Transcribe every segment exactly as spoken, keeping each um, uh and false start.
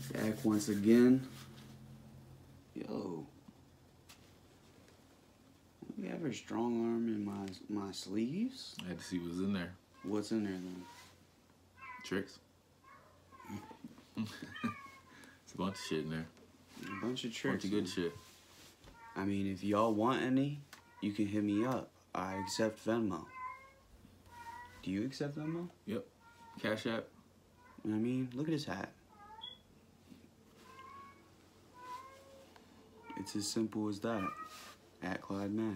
Back once again. Yo. You ever strong arm in my my sleeves? I had to see what's in there. What's in there then? Tricks. It's a bunch of shit in there. A bunch of tricks. Bunch of good shit. I mean, if y'all want any, you can hit me up. I accept Venmo. Do you accept Venmo? Yep. Cash App. You know what I mean? Look at his hat. It's as simple as that. At Clyde Mack.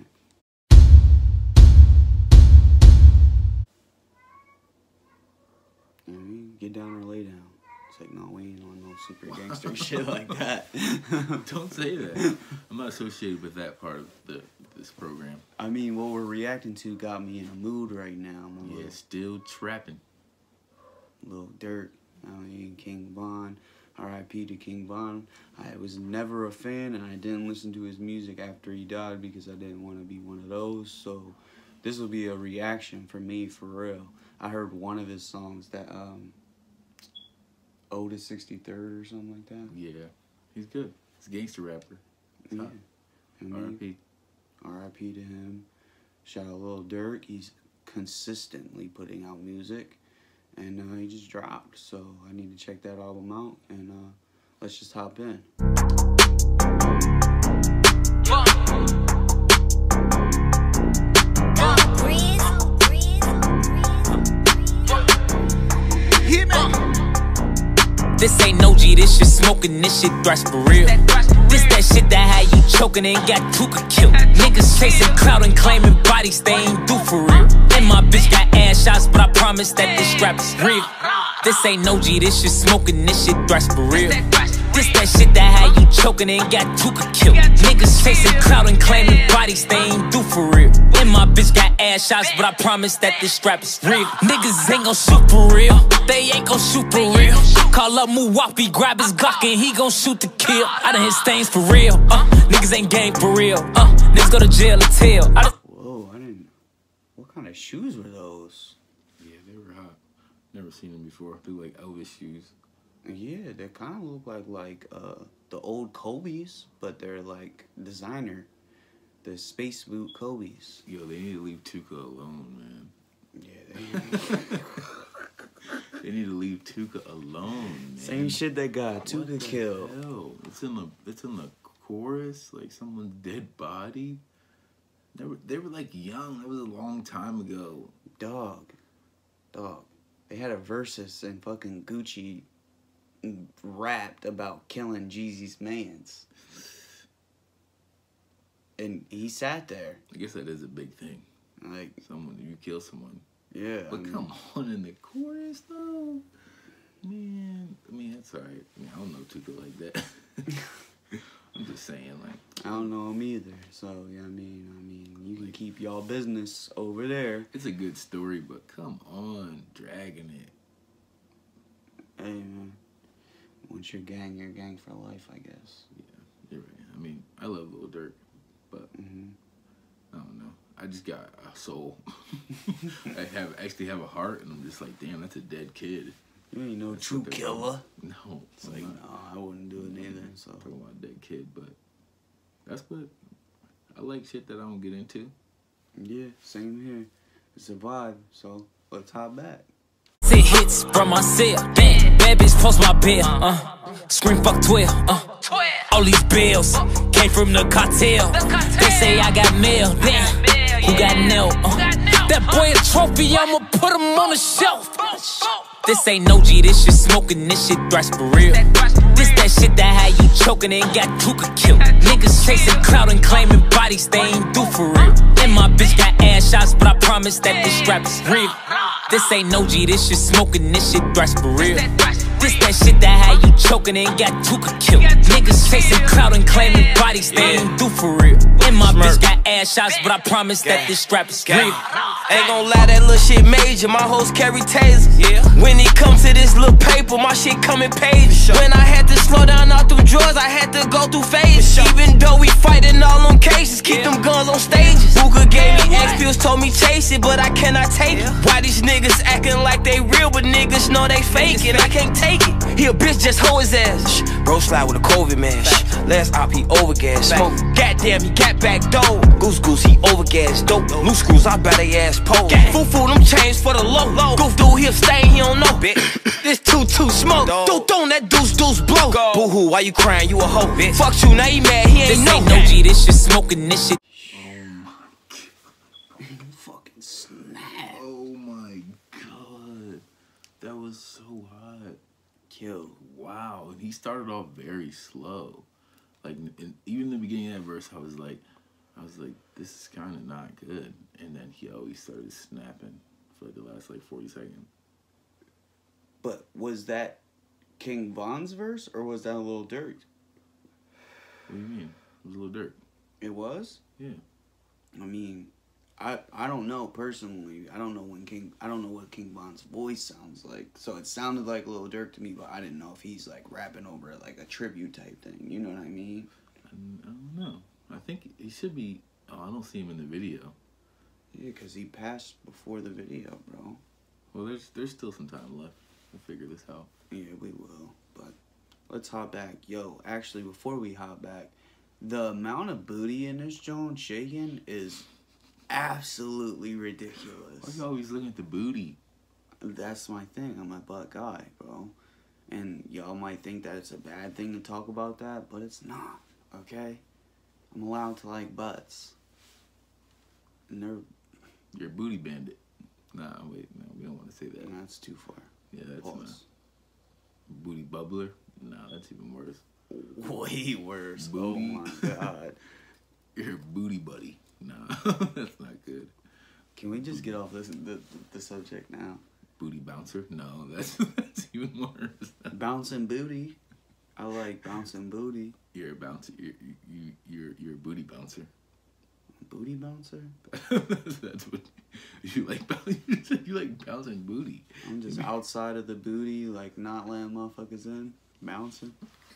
You know what I mean? Get down or lay down. It's like, no, we ain't on no super gangster shit like that. Don't say that. I'm not associated with that part of the this program. I mean, what we're reacting to got me in a mood right now. I'm a Yeah, little, still trapping. Lil Durk, I mean, King Von. R I P to King Von. I was never a fan, and I didn't listen to his music after he died because I didn't want to be one of those. So this will be a reaction for me, for real. I heard one of his songs, that um, Otis sixty-third or something like that. Yeah, he's good. He's a gangster rapper. Yeah. R I P R I P to him. Shout out Lil Durk. He's consistently putting out music. And uh, he just dropped, so I need to check that album out, and uh, let's just hop in. This ain't no G, this shit smoking, this shit thrash for real. This that shit that had you choking and got Tuka killed. Niggas chasing clout and claiming bodies they ain't do for real. And my bitch got ass shots, but I promise that this strap is real. This ain't no G, this shit smoking, this shit thrash for real. This that shit that had you choking and got Tuka killed. Niggas chasing clout and claiming bodies they ain't do for real. And my bitch got ass shots, but I promise that this strap is real. Niggas ain't gon' shoot for real, they ain't gon' shoot for real. Call up Muwapi, grab his Glock and he gon' shoot to kill. I done hit stains for real, uh, niggas ain't gang for real, uh, niggas go to jail or tell. I Whoa, I didn't, what kind of shoes were those? Yeah, they were hot. Never seen them before. They look like Elvis shoes. Yeah, they kind of look like like uh, the old Kobe's, but they're like designer. The space boot Kobe's. Yo, they need to leave Tuka alone, man. Yeah, they They need to leave Tuka alone, man. Same shit they got Tuka killed. Hell? It's in the it's in the chorus, like someone's dead body. They were they were like young. That was a long time ago. Dog, dog. They had a versus and fucking Gucci rapped about killing Jeezy's mans, and he sat there. I guess that is a big thing. Like someone, you kill someone. Yeah, But I mean, come on, in the chorus though, man. I mean, that's alright. I mean, I don't know Tuka like that. I'm just saying, like, I don't know him either. So yeah, I mean, I mean, you can keep y'all business over there. it's a good story, but come on, dragging it. Hey man, once you're gang, you're gang for life, I guess. Yeah, you're right. I mean, I love Lil Durk, but Mm-hmm. I don't know. I just got a soul. I have actually have a heart, and I'm just like, damn, that's a dead kid. You ain't no That's true what they're killer. doing. No, it's like, No, I wouldn't do it neither. So talking about a dead kid, but that's what I like. Shit that I don't get into. yeah, same here. It's a vibe. So let's hop back. see hits from my cell. Bad, bad bitch post my bill. Uh, scream fuck twelve. Uh, all these bills came from the cartel. They say I got mail. Damn, who got nailed? Uh, that boy a trophy. I'ma put him on the shelf. This ain't no G, this shit smoking, this shit thrash for real. This that shit that had you choking and got Tuka killed. Niggas chasing clout and claiming bodies they ain't do for real. And my bitch got ass shots, but I promise that this strap is real. This ain't no G, this shit smoking, this shit thrash for real. This that shit that had you choking and got Tuka killed. Niggas chasing clout and claiming bodies they ain't do for real. And my bitch got ass shots, but I promise that this strap is real. Ain't gon' lie, that little shit major. My hoes carry tasers. Yeah. When it comes to this little paper, my shit come in pages. When I had to slow down all through drawers, I had to go through phases. Even though we fighting all on cases, keep them guns on stages. Booker gave me X pills, told me chase it, but I cannot take it. Why these niggas acting like they real, but niggas know they fake it? I can't take it. He a bitch, just tow his ass. Shh, bro slide with a COVID mask. Last op, he over gas. Smoke, goddamn, he got back dough. Goose goose, he over gas. Dope, loose screws, I bet they ass pole. Foo foo, them chains for the low. Goof dude, he'll stay, he don't know. This two two smoke. Dude, don't that deuce deuce blow. Boo hoo, why you crying? You a hoe. Fuck you, now he mad, he ain't This know ain't no G, this shit smoking, this shit. Fucking snap. Oh my god. That was so hot. Yo, Wow. And he started off very slow. Like, in, even in the beginning of that verse, I was like, I was like, this is kind of not good. And then he always started snapping for like the last like forty seconds. but was that King Von's verse or was that a Lil Durk? What do you mean? It was a little dirt. It was? Yeah. I mean, I I don't know personally. I don't know when King. I don't know what King Von's voice sounds like. So it sounded like Lil Durk to me, but I didn't know if he's like rapping over it like a tribute type thing. You know what I mean? I, I don't know. I think he should be. Oh, I don't see him in the video. Yeah, cause he passed before the video, bro. Well, there's there's still some time left. We'll figure this out. Yeah, we will. But let's hop back. Yo, actually, before we hop back, the amount of booty in this joint shaking is absolutely ridiculous. Why you always looking at the booty? That's my thing. I'm a butt guy, bro. And y'all might think that it's a bad thing to talk about that, but it's not, okay? I'm allowed to like butts. And they're... You're a booty bandit. Nah, wait, no, we don't want to say that. That's too far. Yeah, that's Pause. not. Booty bubbler? Nah, that's even worse. Way worse. Booty. Oh my god. You're a booty buddy. Nah, that's not good. Can we just get off this the, the subject now? Booty bouncer? No, that's that's even worse. Bouncing booty. I like bouncing bouty. You're a bouncer. You're you you're you're a booty bouncer. Booty bouncer? That's what you like. You said you like bouncing booty. I'm just outside of the booty, like not letting motherfuckers in, bouncing.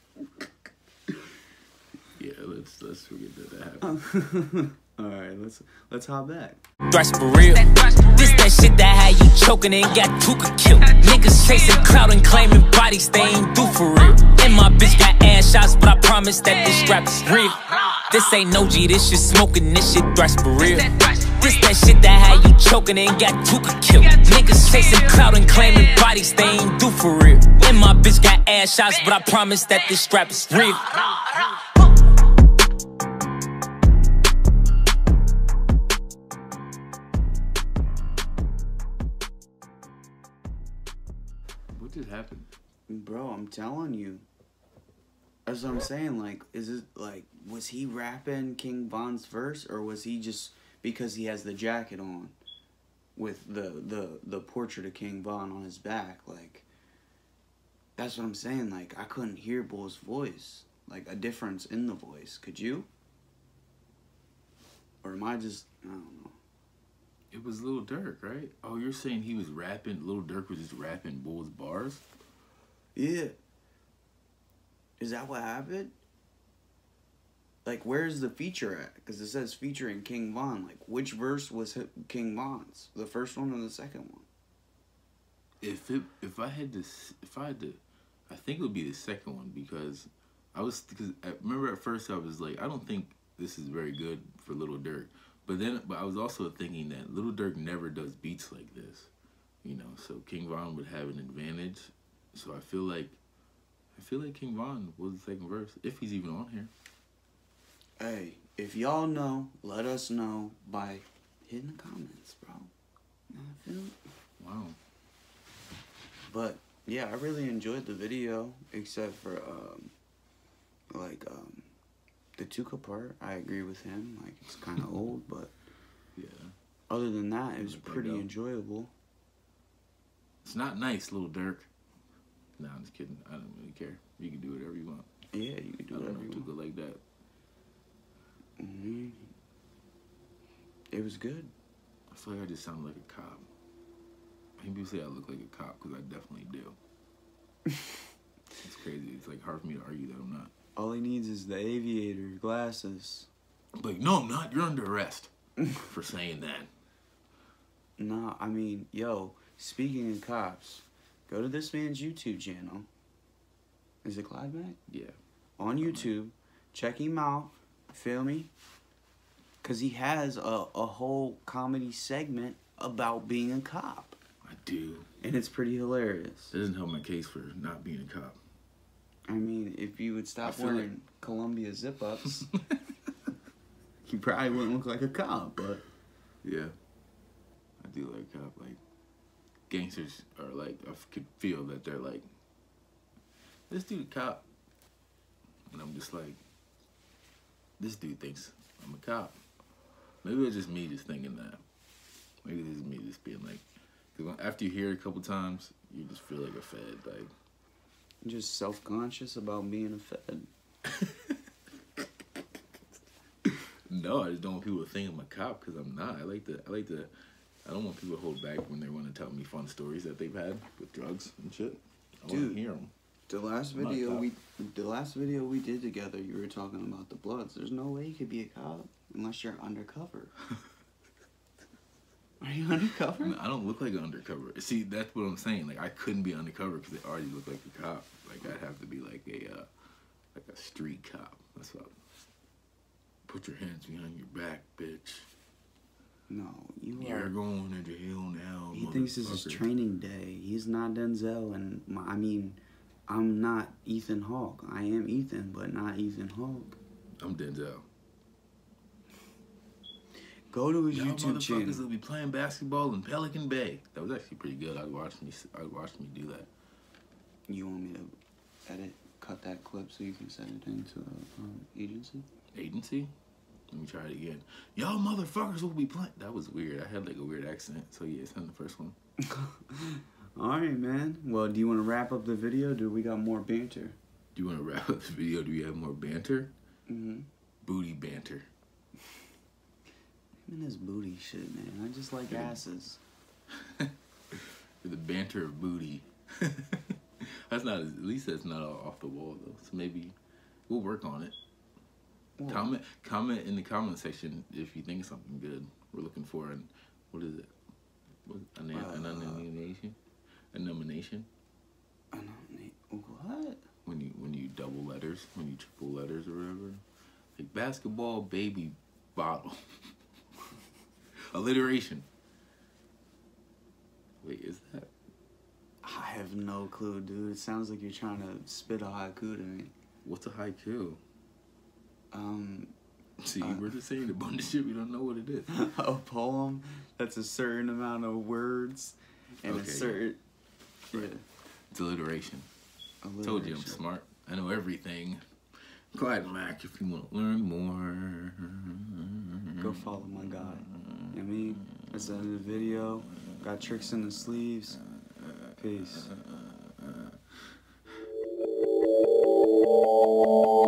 Yeah, let's let's forget that that happened. All right, let's let's hop back. Thrash for real. This that shit that had you choking and got Tuka killed. Niggas chasing clout and claiming bodies they ain't do for real. And my bitch got ass shots, but I promise that this strap is real. This ain't no G, this shit smoking, this shit thrash for real. This that shit that had you choking and got Tuka killed. Niggas chasing clout and claiming bodies they ain't do for real. And my bitch got ass shots, but I promise that this strap is real. What just happened? Bro, I'm telling you. That's what I'm saying. Like, is it like, was he rapping King Von's verse, or was he just because he has the jacket on with the the the portrait of King Von on his back? Like, that's what I'm saying. Like, I couldn't hear Bull's voice, like a difference in the voice. Could you? Or am I just, I don't know. It was Lil Durk, right? Oh, you're saying he was rapping, Lil Durk was just rapping Bull's bars? Yeah. Is that what happened? Like, where's the feature at? Because it says featuring King Von. Like, which verse was King Von's? The first one or the second one? If it, if I had to, if I had to, I think it would be the second one because I was, because I remember at first I was like, I don't think this is very good for Lil Durk. But then, but I was also thinking that Lil Durk never does beats like this, you know. So King Von would have an advantage. So I feel like, I feel like King Von was the second verse, if he's even on here. Hey, if y'all know, let us know by hitting the comments, bro. I feel it. Wow. But yeah, I really enjoyed the video, except for um, like um, the Tuka part. I agree with him. Like, it's kind of old, but Yeah. other than that, it was Let that pretty go. enjoyable. It's not nice, Lil Durk. No, I'm just kidding. I don't really care. You can do whatever you want. Yeah, you can do I don't whatever know you Tuka want. like that. Mm-hmm. It was good. I feel like I just sound like a cop. People say I look like a cop because I definitely do. It's crazy. It's like hard for me to argue that I'm not. All he needs is the aviator glasses. Like, no, I'm not. You're under arrest for saying that. Nah, I mean, yo, speaking of cops, go to this man's YouTube channel. Is it Clyde Mack? Yeah. On YouTube. Check him out. Feel me? Because he has a, a whole comedy segment about being a cop. I do. And it's pretty hilarious. That doesn't help my case for not being a cop. I mean, if you would stop feel wearing like- Columbia zip-ups, you probably wouldn't look like a cop, but... Yeah. I do like cop. Like, gangsters are like, I could feel that they're like, this dude a cop. And I'm just like, this dude thinks I'm a cop. Maybe it's just me just thinking that. Maybe this is me just being like, because after you hear it a couple times, you just feel like a fed. Like, Just self-conscious about being a fed. no, I just don't want people to think I'm a cop because I'm not. I like to, I like to, I don't want people to hold back when they want to tell me fun stories that they've had with drugs and shit. I want Dude. to hear them. The last I'm not a video cop. we, the last video we did together, you were talking about the Bloods. There's no way you could be a cop unless you're undercover. Are you undercover? I don't look like an undercover. See, that's what I'm saying. Like, I couldn't be undercover because they already look like a cop. Like, I'd have to be like a, uh, like a street cop. That's what. Put your hands behind your back, bitch. No, you You're are. going to jail now. He thinks this is motherfucker. training day. He's not Denzel, and my, I mean, I'm not Ethan Hawke. I am Ethan, but not Ethan Hawke. I'm Denzel. Go to his Y'all YouTube motherfuckers channel. will be playing basketball in Pelican Bay. That was actually pretty good. I'd watch me. I'd watch me do that. You want me to edit, cut that clip so you can send it into the um, agency? Agency. Let me try it again. Y'all motherfuckers will be playing. That was weird. I had like a weird accent. So yeah, send the first one. All right, man. Well, do you want to wrap up the video? Do we got more banter? Do you want to wrap up the video? Do we have more banter? Mm-hmm. Booty banter. Him and his booty shit, man. I just like Yeah. asses. The banter of booty. That's not, at least that's not all off the wall though. So maybe we'll work on it. Well, Comment, comment in the comment section if you think of something good. We're looking for an, what is it? What, an, Uh, an nomination? A nomination? I don't need, what? When you when you double letters, when you triple letters or whatever. Like basketball baby bottle. Alliteration. Wait, is that? I have no clue, dude. It sounds like you're trying to spit a haiku to me. What's a haiku? Um, See, Uh, we're just saying a bunch of shit. We don't know what it is. a poem that's a certain amount of words and Okay, a yeah. certain yeah. It's alliteration. Told you I'm alliteration. smart. I know everything. Clyde Mack, if you want to learn more. Go follow my guy. You know what I mean? That's the end of the video. Got tricks in the sleeves. Peace.